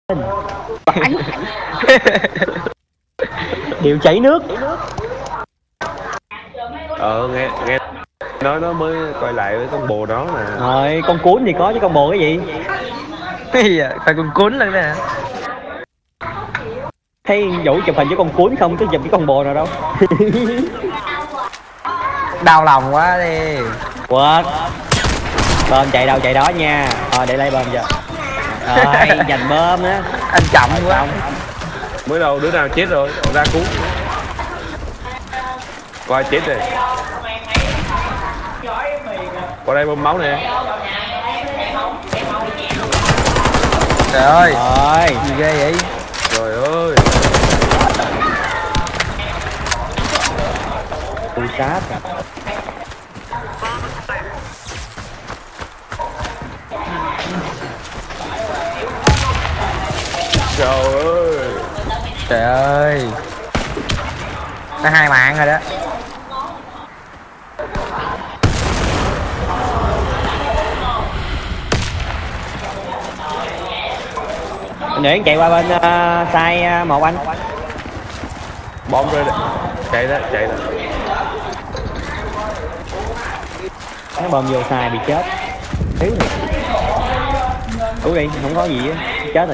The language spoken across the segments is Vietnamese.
Vãi. Điều chảy nước. Nghe nói nó mới quay lại với con bồ đó nè. Rồi con cuốn thì có chứ con bồ cái gì? Cái gì vậy? Phải con cuốn lên nè. Thấy Vũ chụp hình với con cuốn không, chứ chụp với con bồ nào đâu. Đau lòng quá đi. Quên. Bơm chạy đâu chạy đó nha. Để lấy bơm cho. Rồi giành bơm á. Anh chậm quá. Mới đầu đứa nào chết rồi, ra cứu. Qua chết rồi. Qua đây bơm máu nè. Trời ơi. Rồi. Gì ghê vậy? Trời ơi. Tôi sát à. Trời ơi. Trời ơi. Nó 2 mạng rồi đó. Để chạy qua bên sai một anh. Bom rồi đấy. Chạy đó. Nó bơm vô sai bị chết. Thiếu thiệt. Cứu đi, không có gì á. Chết rồi.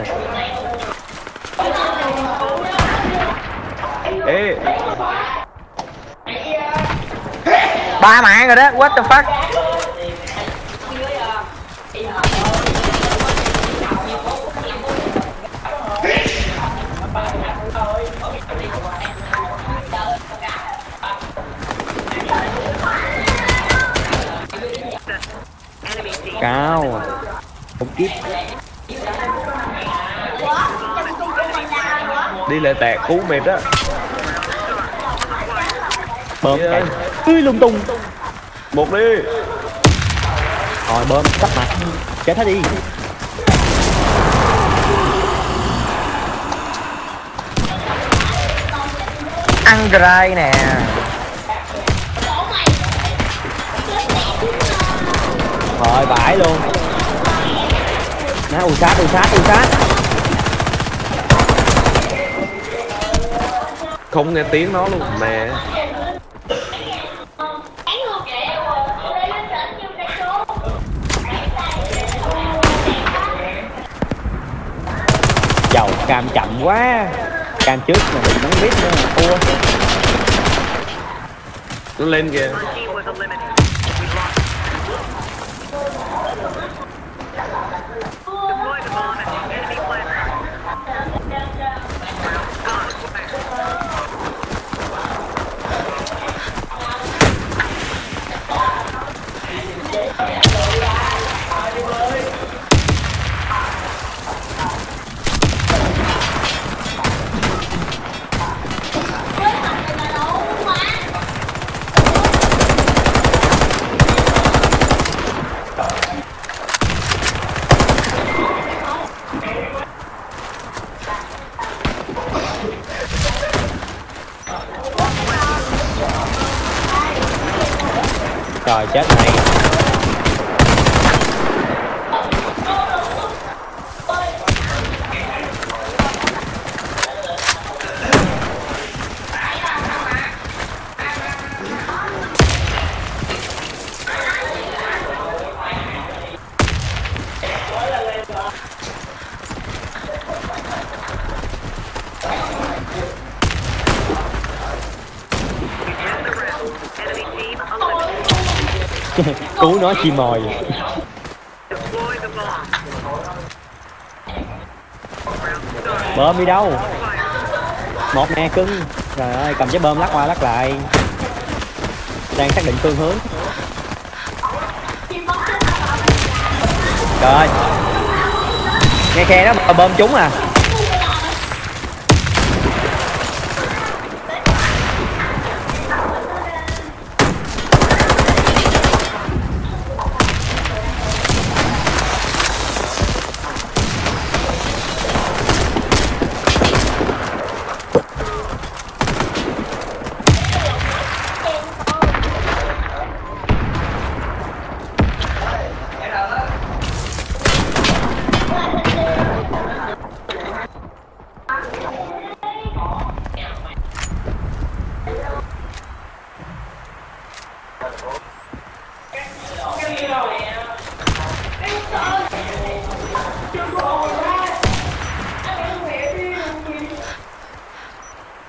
Ê. 3 mạng rồi đó. What the fuck? Cao. Không kiếp. Đi lại tẹt cứu mệt á. Bơm chạy. Lung tung. Một đi. Rồi bơm sắp mặt. Chết hết đi. Ăn dry nè. Rồi vãi luôn. Nó u sát. Không nghe tiếng nó luôn mẹ. Dầu cam chậm quá. Cam trước mà mình không biết nữa mà thua. Nó lên kìa. Trời chết này. Cứu nó chi mồi. Bơm đi đâu? Một nè cưng. Trời ơi cầm trái bơm lắc qua lắc lại. Đang xác định phương hướng. Trời ơi. Nghe khe đó bơm trúng à.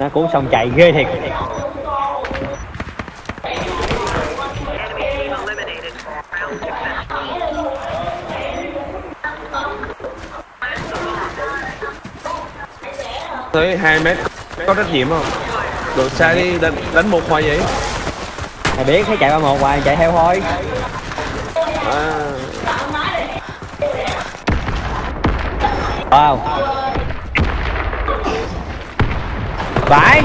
Nó cuốn xong chạy ghê thiệt. Tới 2 mét có trách nhiệm không? Được xa đi đánh một hoài vậy. Mày biết thấy chạy qua một hoài chạy theo thôi. Wow. Phải.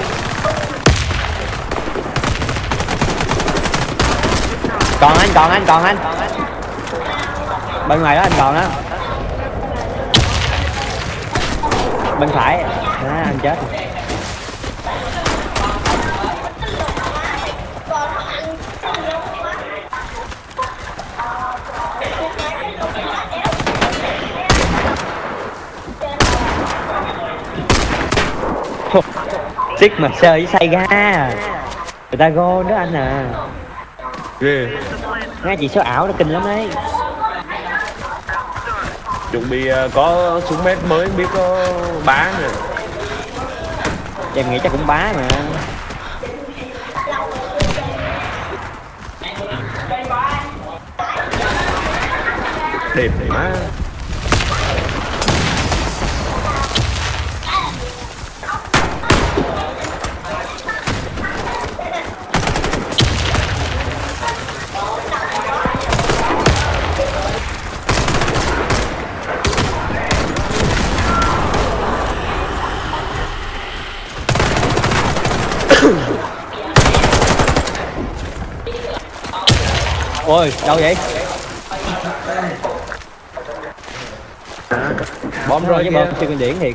Còn anh. Bên ngoài đó anh còn đó. Bên phải. Anh chết. Xích mà sơ với say ga. Người ta gôn đó anh à. Ghê. Nghe chị số ảo nó kinh lắm đấy. Chuẩn bị có súng mét mới biết có bá nè. Em nghĩ chắc cũng bá mà. Đẹp má. Ôi đâu vậy? Bom rơi với kìa. bom siêu kinh điển thiệt.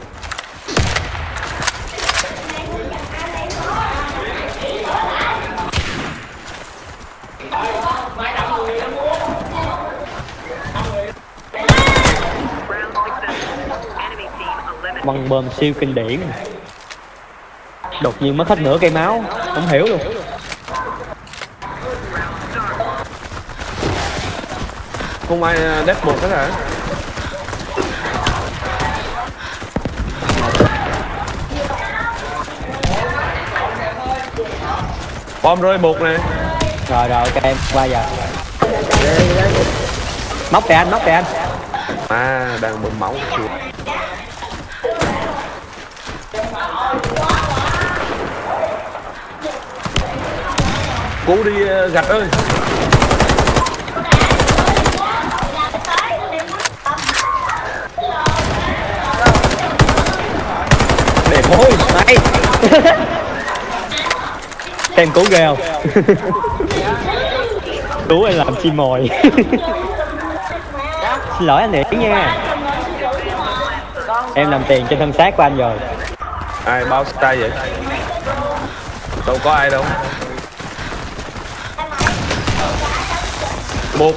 Băng bom siêu kinh điển. Đột nhiên mất hết nửa cây máu, không hiểu luôn. Không ai đép một cái hả? Bom rơi một nè. Rồi ok em qua giờ. Móc kìa anh. Đang bơm máu chuột. Cứu đi gạch ơi. Đẹp thôi mày. Xem cứu ghê không? Cứu em làm chim mồi. Xin lỗi anh Điển nha. Em làm tiền trên thân xác của anh rồi. Ai bao tay vậy? Đâu có ai đâu. Một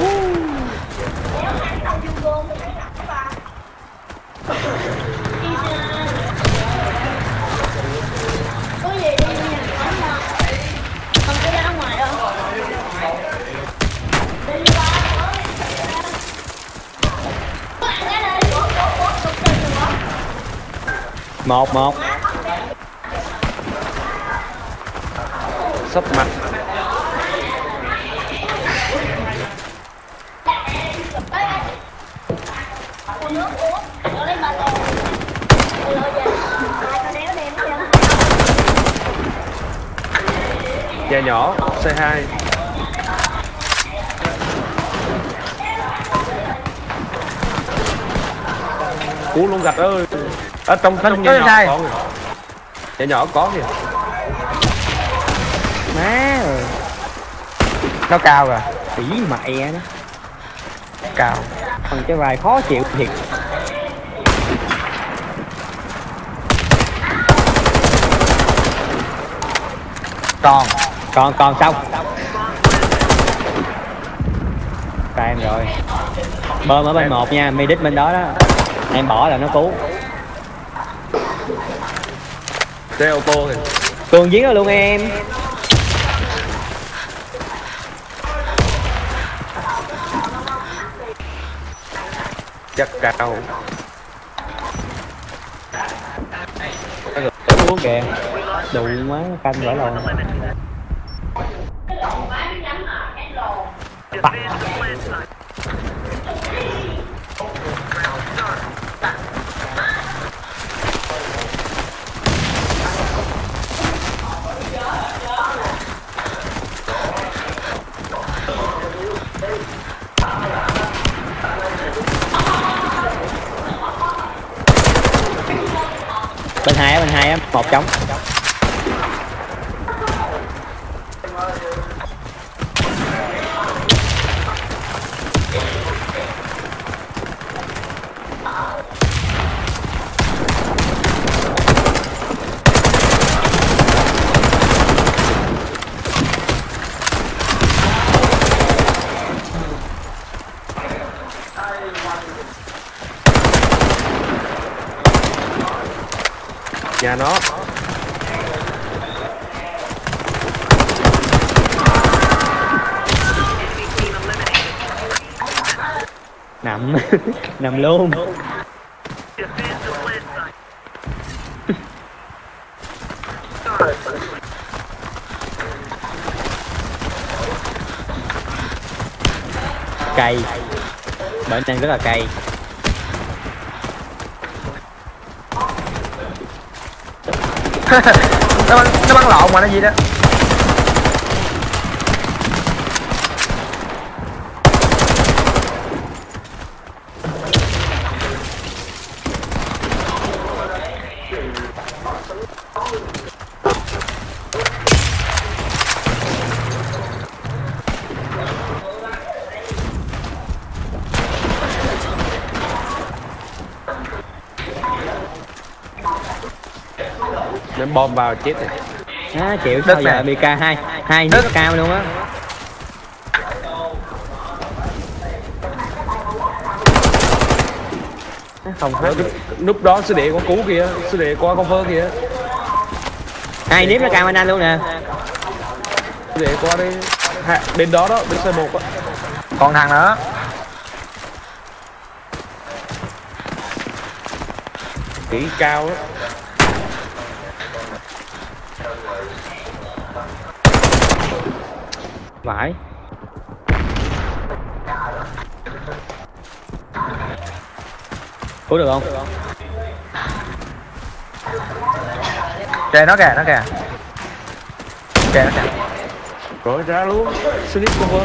một sắp mặt. Nhà nhỏ C2. Cú luôn gạch ơi. Ở trong nhà nhỏ có kìa. Nhà nhỏ có kìa. má rồi. Nó cao rồi. Quỷ mẹ đó. Cao. Còn cái vai khó chịu thiệt. Còn xong. Ra em rồi. Bơm ở bên một nha, medic bên đó đó. Em bỏ là nó cứu. Xe ô tô kìa. Cường giếng rồi luôn em. Chắc cao. luôn kìa. Đủ má canh vãi lồn. Bên hai á, một trống. Nhà nó Nằm nằm luôn. Cay, bệnh này rất là cay. nó bắn lộn mà nó gì đó. ném bom vào chết rồi. Chịu sao giờ bị ca hai nước cao luôn á. Không hết. Lúc đó sư đệ con cú kìa, sư đệ qua con phơ kìa. Hai nếp nó cao anh luôn nè. Sư đệ qua đây. Bên đó đó, bên xe 1 á. Còn thằng nữa. Kỹ cao đó. Vãi. Cứu được không? Kìa nó kìa, nó kìa. Kìa nó kìa. Rồi ra luôn. Snip cover.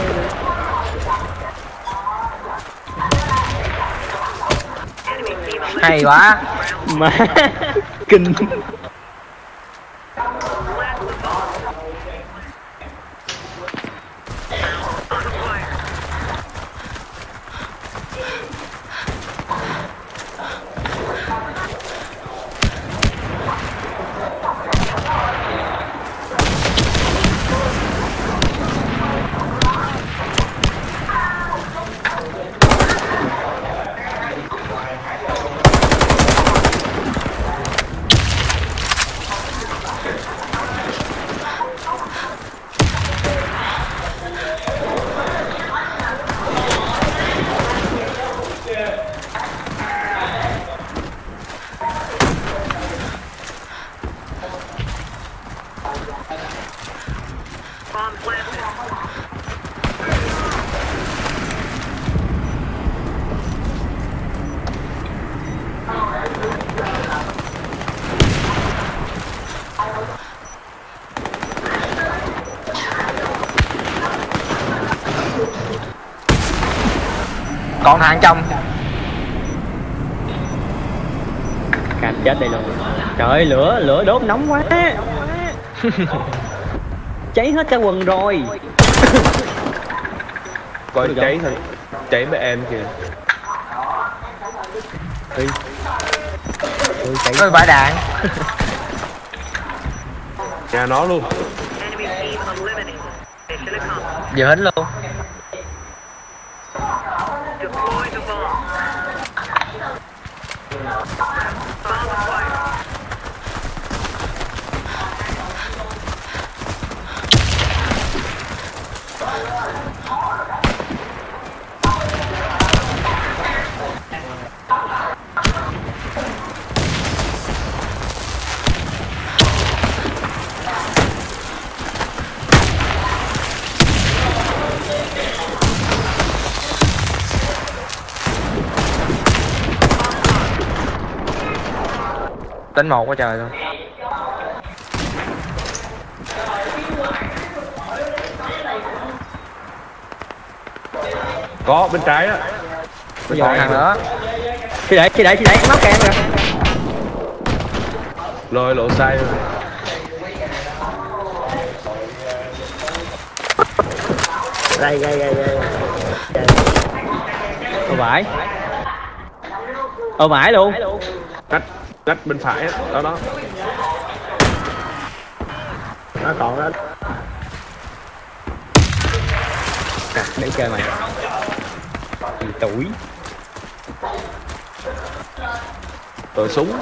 Hay quá. Má kinh. Còn thằng trong. Cam chết đây luôn. Trời ơi, lửa đốt nóng quá. Cháy hết cả quần rồi. Coi cháy thôi. Cháy với em kìa. Ôi vãi đạn. Nhà nó luôn. Vừa hết luôn. Tính một quá trời luôn. Có bên trái á. Bên còn thằng nữa. Khi để móc kìa em kìa. Lôi lộ sai rồi. Đây. Ô vải luôn. Ngách bên phải á, đó. Nó còn đó. Để chơi mày. Tuổi. Rồi súng.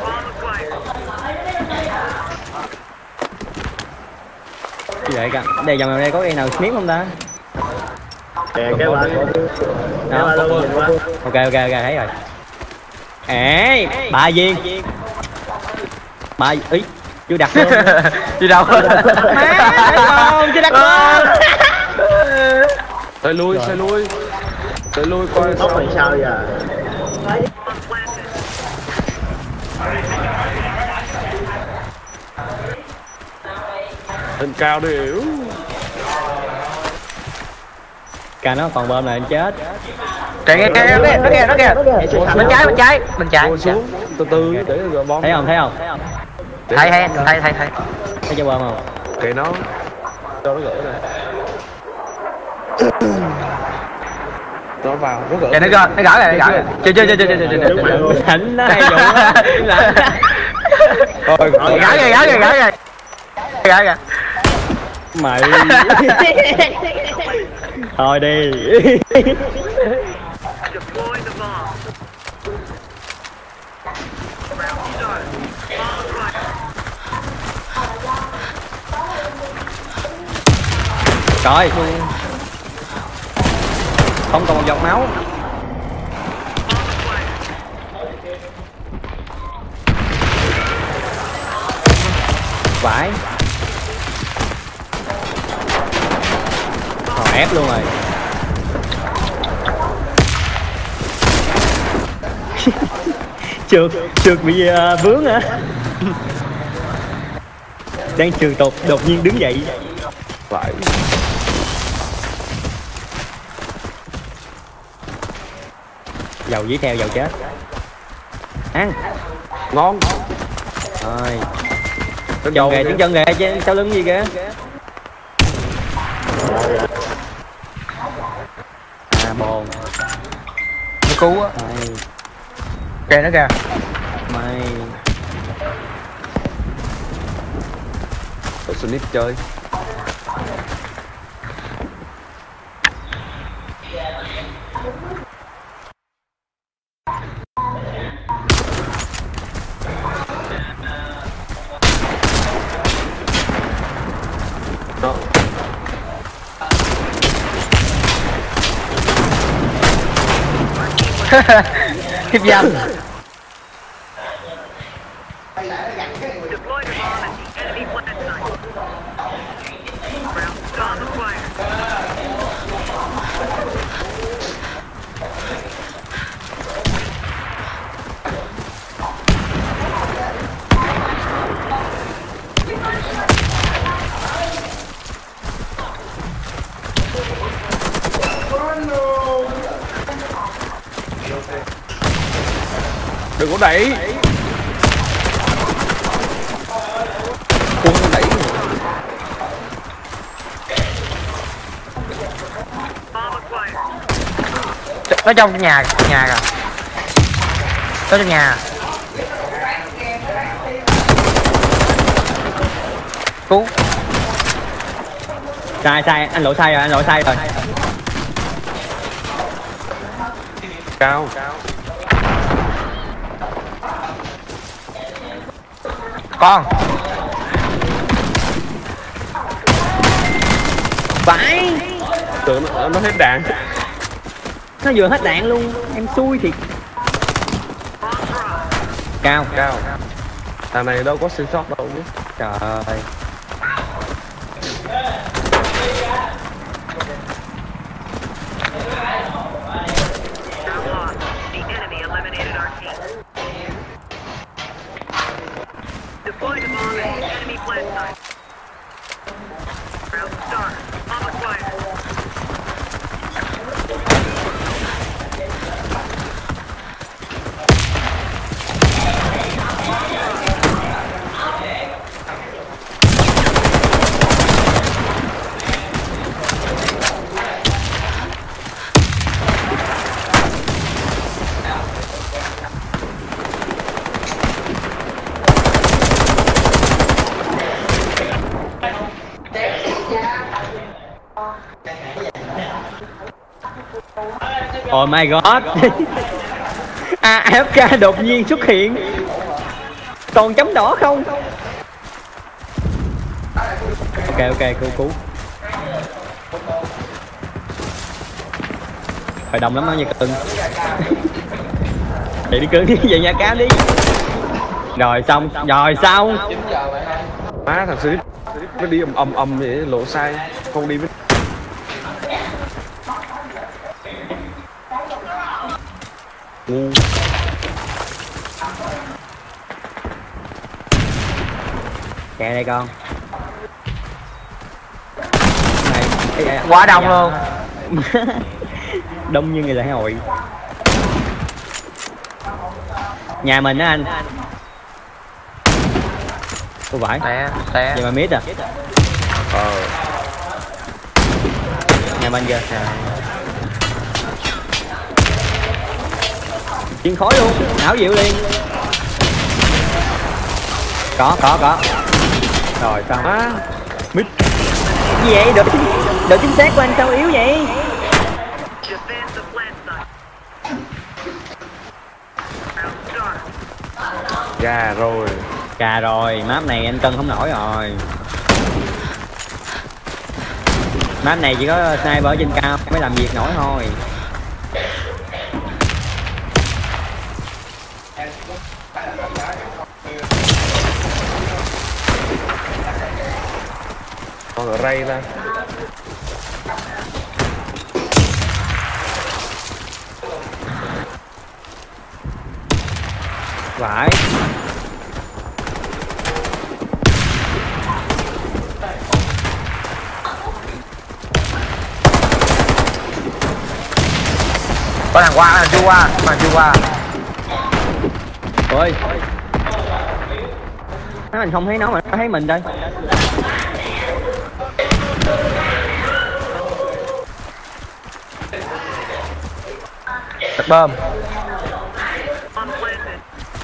Vậy cả. Đây vòng này có cây nào sniper không ta? Kìa cái ba luôn nhìn qua. Ok thấy rồi. Ê, 3 viên. 3 ý chưa đặt luôn. Đi đâu? Má, chưa đặt luôn. Tới lui coi Tóc mày sao giờ? lên cao đi. Cả nó còn bơm này anh chết. Kìa nó kìa. Bên trái. Ngồi xuống từ từ để rồi bom. Thấy không? Thấy. Thấy cho bơm không? Kệ nó. Cho nó gỡ này. Nó vào, nó gỡ. Kìa nó gỡ kìa. Chưa. Thỉnh nó hay dụ á. Thôi, Gỡ kìa. Mày. Thôi đi. Trời. Không còn một giọt máu. Vãi. Ép luôn rồi. Trượt bị vướng hả? Đang trượt đột nhiên đứng dậy. phải. Dầu dí theo dầu chết. Ăn. Ngon. Rồi. Tiếng chân kìa chứ sau lưng gì kìa. Bồn. Nó cứu á. Kìa nó kìa. Mày. Tụi Sonic chơi. Đó. Khiếp dâm. Đừng có đẩy. Quân đẩy. Nó trong nhà kìa. Nó trong nhà. Cứu. Sai anh lỗi sai rồi Cao. Con. Vãi. Tưởng nó hết đạn. Nó vừa hết đạn luôn. Em xui thiệt. Cao. Thằng này đâu có sinh sót đâu chứ. Trời ơi. Deploy the bomb at the enemy plant site. Round start. Bomb acquired. Oh my god. AFK đột nhiên xuất hiện. Còn chấm đỏ không? Ok cứu. Phải đông lắm đó nha cưng. Vậy đi cưng đi về nhà cam đi. Rồi xong. Má thằng Sirip nó đi ầm vậy lộ sai không đi với ngu. Kệ đây con. Này Quá đông luôn. Đông như người lễ hội. Nhà mình á anh. Không phải. Té. Vậy mà mít à? Nhà mình kìa. Chiến khói luôn, ảo diệu liền. Có. Rồi xong. Mít. Gì vậy? Độ chính xác của anh sao yếu vậy? Defend the plant site. Round start. Gà rồi, map này anh cân không nổi rồi. Map này chỉ có sniper ở trên cao mới làm việc nổi thôi. Còn ở ray ra. Phải. Có thằng qua. Ôi. Mình không thấy nó mà nó thấy mình đây. Đặt bơm. Bomb planted.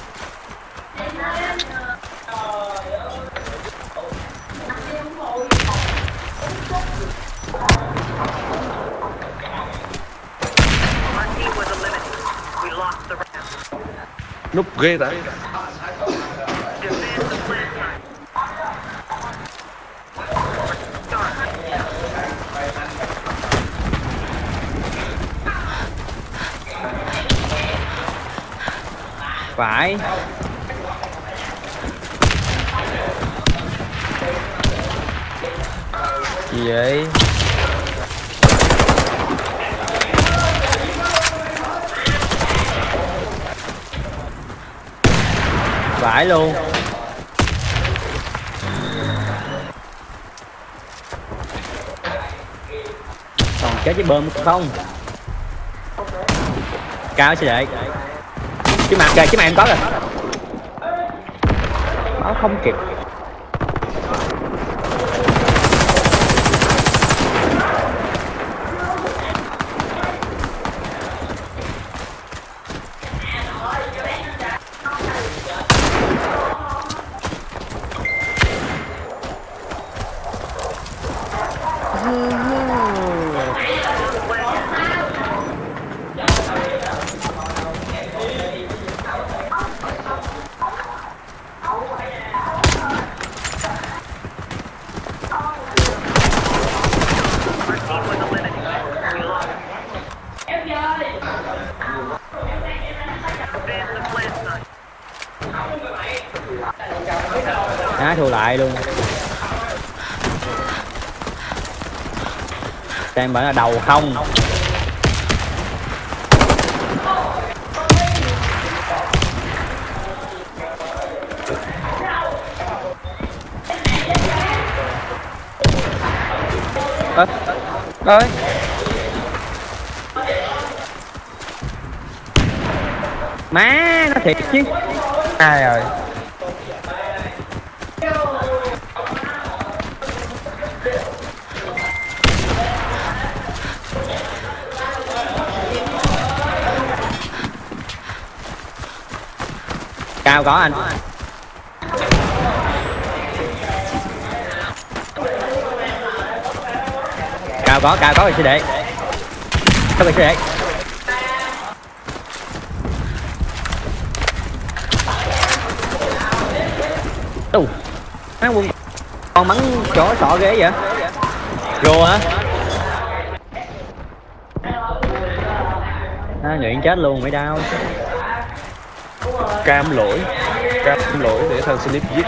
Our team was eliminated. We lost the round. Núp ghê ta. Defend the plant site. Start. Phải. Gì vậy? Phải luôn. Còn chết với bơm không? Cao sẽ đệ. Cái mặt kìa, cái mặt em có rồi. Nó không kịp. Á, thua lại luôn. Xem bảo là đầu không. Ơi. Má nó thiệt chứ. Ai rồi. Cao có anh. Cao có sẽ để. Có sẽ để. Má quân con bắn chó sọ ghê vậy. Rùa hả? Nguyện chết luôn mới đau. Cam lỗi để thằng Snip giết.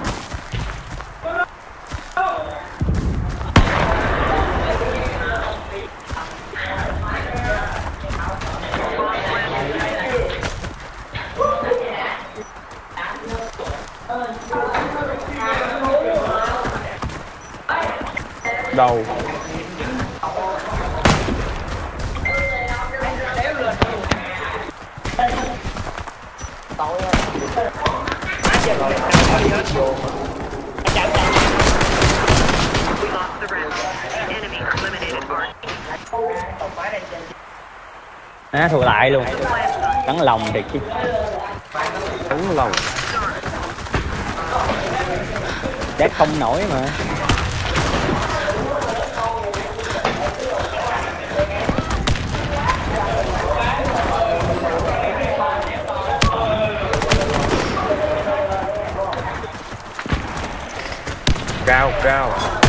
Đầu We lost the round. Enemy eliminated our Thua lại luôn. Cắn lòng thiệt chứ. cắn lòng. Chết không nổi mà. Cao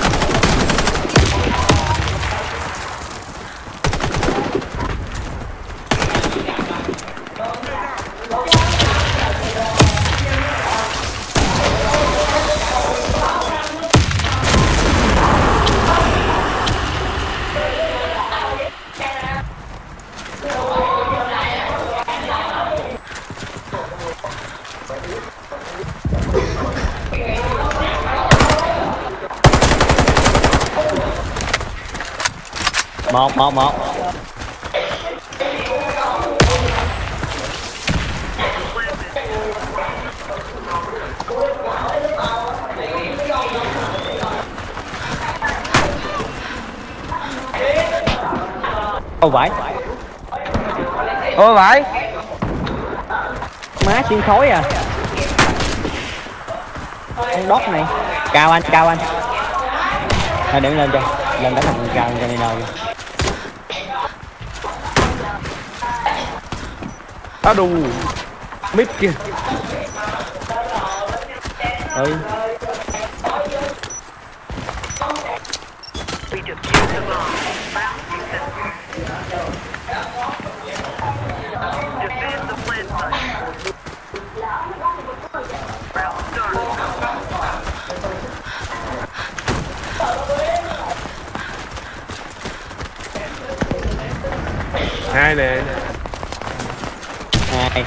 một Ô vãi. Ôi vãi. Má xuyên khối à. Con đốt này. Cao anh. Thôi để lên cho. Lên đánh thằng cao cho Nino vô. đù mít kia. We defused the bomb. Defend the plant site. Round start. Hai nè. Hai.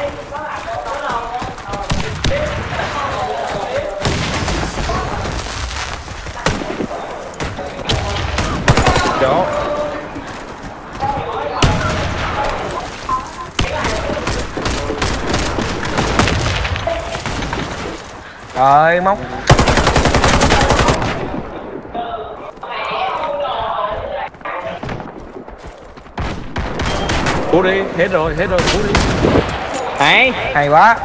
Chỗ. Rồi móc. Cú đi, hết rồi, cú đi. Hay quá.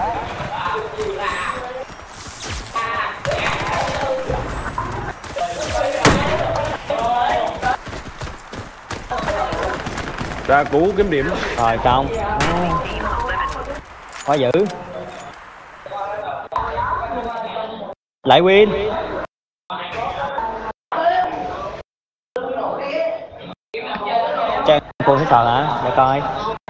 Ra cú kiếm điểm. Rồi xong. Quá dữ. Lại win. Trang full hết sờ hả? Để coi.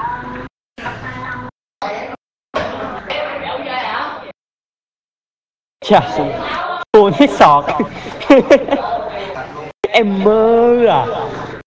Chà, full hết sọt. Em mơ à.